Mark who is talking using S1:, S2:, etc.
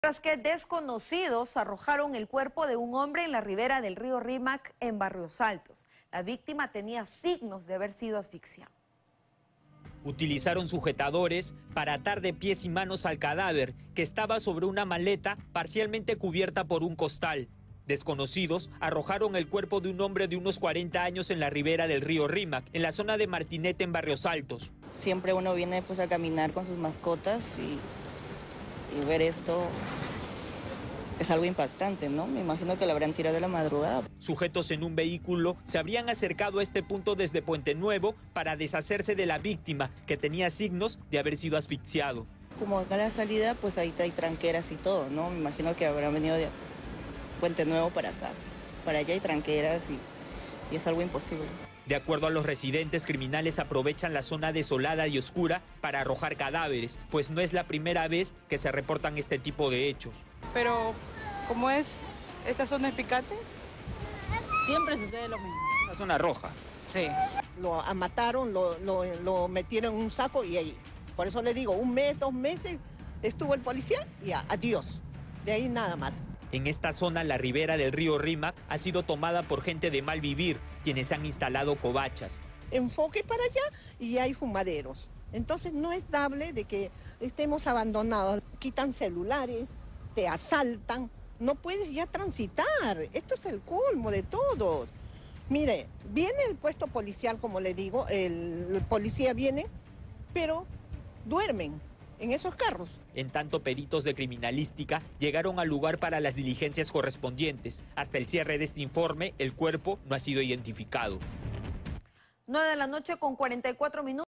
S1: Tras que desconocidos arrojaron el cuerpo de un hombre en la ribera del río Rímac en Barrios Altos. La víctima tenía signos de haber sido asfixiado.
S2: Utilizaron sujetadores para atar de pies y manos al cadáver, que estaba sobre una maleta parcialmente cubierta por un costal. Desconocidos arrojaron el cuerpo de un hombre de unos 40 años en la ribera del río Rímac, en la zona de Martinete, en Barrios Altos.
S3: Siempre uno viene a caminar con sus mascotas y ver esto es algo impactante, ¿no? Me imagino que lo habrán tirado de la madrugada.
S2: Sujetos en un vehículo se habrían acercado a este punto desde Puente Nuevo para deshacerse de la víctima, que tenía signos de haber sido asfixiado.
S3: Como acá a la salida, pues ahí hay tranqueras y todo, ¿no? Me imagino que habrán venido de Puente Nuevo para acá. Para allá hay tranqueras y es algo imposible.
S2: De acuerdo a los residentes, criminales aprovechan la zona desolada y oscura para arrojar cadáveres, pues no es la primera vez que se reportan este tipo de hechos.
S4: Pero, ¿cómo es? ¿Esta zona es picante?
S5: Siempre sucede lo mismo.
S2: La zona roja.
S4: Sí.
S6: Lo mataron, lo metieron en un saco y ahí. Por eso le digo, 1 mes, 2 meses estuvo el policía y adiós. De ahí nada más.
S2: En esta zona, la ribera del río Rímac ha sido tomada por gente de mal vivir, quienes han instalado covachas.
S6: Enfoque para allá y hay fumaderos. Entonces no es dable de que estemos abandonados. Quitan celulares, te asaltan, no puedes ya transitar. Esto es el colmo de todo. Mire, viene el puesto policial, como le digo, el policía viene, pero duermen en esos carros.
S2: En tanto, peritos de criminalística llegaron al lugar para las diligencias correspondientes. Hasta el cierre de este informe, el cuerpo no ha sido identificado.
S1: 9 de la noche con 44 minutos.